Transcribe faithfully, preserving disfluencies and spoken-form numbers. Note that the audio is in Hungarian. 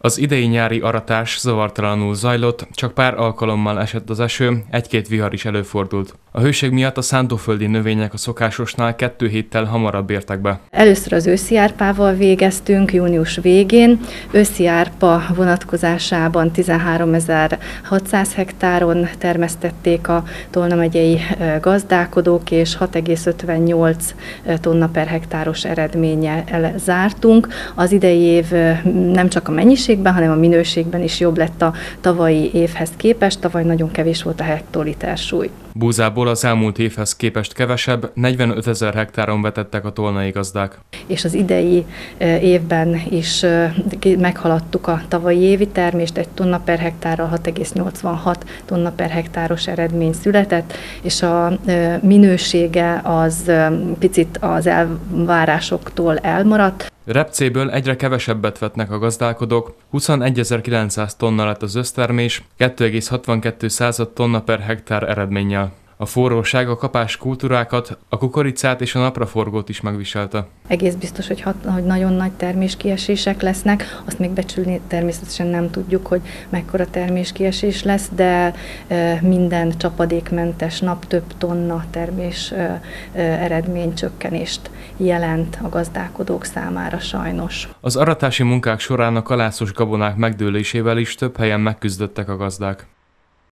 Az idei nyári aratás zavartalanul zajlott, csak pár alkalommal esett az eső, egy-két vihar is előfordult. A hőség miatt a szántóföldi növények a szokásosnál kettő héttel hamarabb értek be. Először az őszi árpával végeztünk június végén. Őszi árpa vonatkozásában tizenháromezer-hatszáz hektáron termesztették a Tolna megyei gazdálkodók, és hat egész ötvennyolc tonna per hektáros eredménnyel zártunk. Az idei év nem csak a mennyiségben, hanem a minőségben is jobb lett a tavalyi évhez képest. Tavaly nagyon kevés volt a hektoliter súly. Búzából az elmúlt évhez képest kevesebb, negyvenötezer hektáron vetettek a tolnai gazdák. És az idei évben is meghaladtuk a tavalyi évi termést, egy tonna per hektárral hat egész nyolcvanhat tonna per hektáros eredmény született, és a minősége az picit az elvárásoktól elmaradt. Repcéből egyre kevesebbet vetnek a gazdálkodók, huszonegyezer-kilencszáz tonna lett az össztermés, két egész hatvankettő tonna per hektár eredménnyel. A forróság a kapás kultúrákat, a kukoricát és a napraforgót is megviselte. Egész biztos, hogy, hat, hogy nagyon nagy terméskiesések lesznek, azt még becsülni természetesen nem tudjuk, hogy mekkora terméskiesés lesz, de e, minden csapadékmentes nap több tonna termés e, e, eredménycsökkenést jelent a gazdálkodók számára sajnos. Az aratási munkák során a kalászos gabonák megdőlésével is több helyen megküzdöttek a gazdák.